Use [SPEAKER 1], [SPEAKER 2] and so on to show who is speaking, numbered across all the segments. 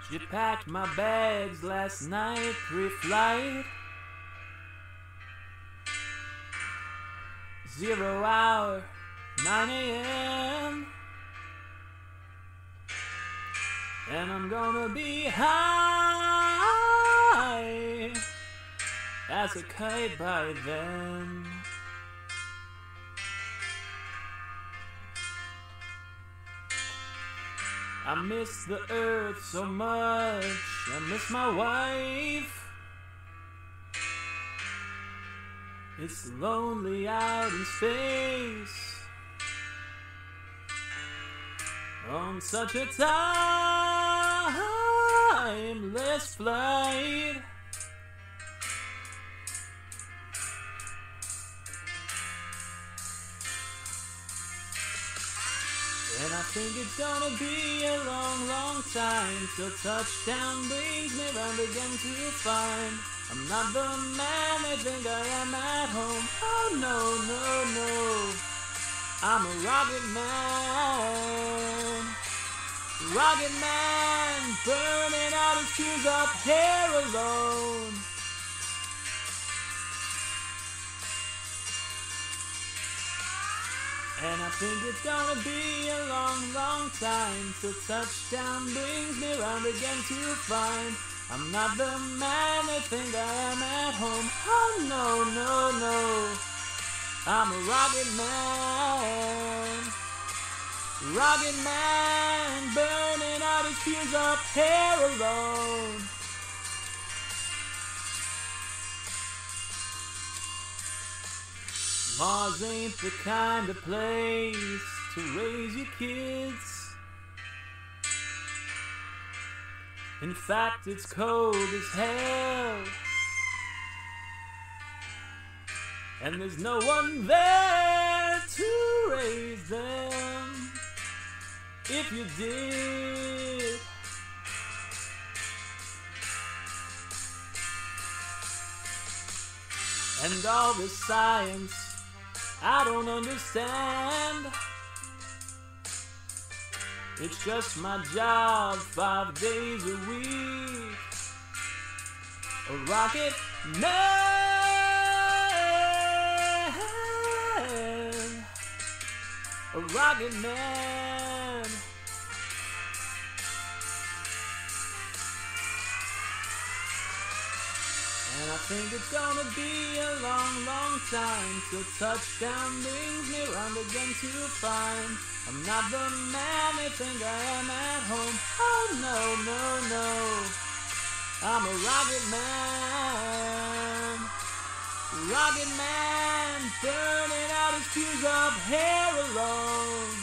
[SPEAKER 1] She packed my bags last night pre-flight. 0 hour, 9 a.m. And I'm gonna be high as a kite by then. I miss the earth so much, I miss my wife. It's lonely out in space on such a timeless flight. And I think it's gonna be a long, long time till touchdown brings me round again to find I'm not the man they think I am at home. Oh no, no, no, I'm a rocket man. Rocket man, burning out his fuse up here alone. And I think it's gonna be a long, long time till touchdown brings me round again to find I'm not the man they think I am at home. Oh no, no, no, I'm a rocket man. Rocket man, burning out his fuse up here alone. Mars ain't the kind of place to raise your kids. In fact, it's cold as hell, and there's no one there to raise them. If you did, and all this science I don't understand. It's just my job 5 days a week. A rocket man. A rocket man. And I think it's gonna be a long, long time till touchdown brings me round again to find I'm not the man they think I am at home. Oh no, no, no, I'm a rocket man. Rocket man, burning out his fuse up here alone.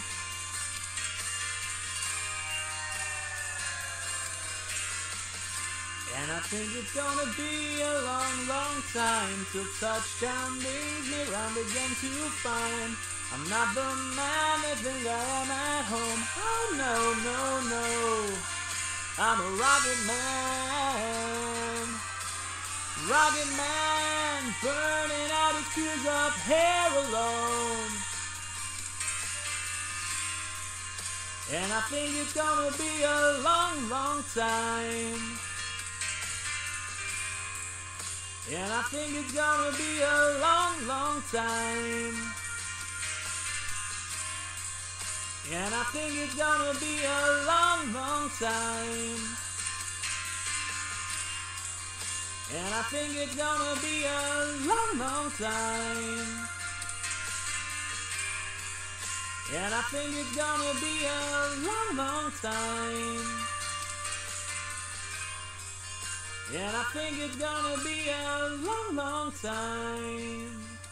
[SPEAKER 1] And I think it's gonna be a long, long time till touchdown brings me round again to find I'm not the man they think I am at home. Oh no, no, no, I'm a rocket man. Rocket man, burning out his fuse up here alone. And I think it's gonna be a long, long time. And I think it's gonna be a long, long time. And I think it's gonna be a long, long time. And I think it's gonna be a long, long time. And I think it's gonna be a long, long time. And I think it's gonna be a long, long time.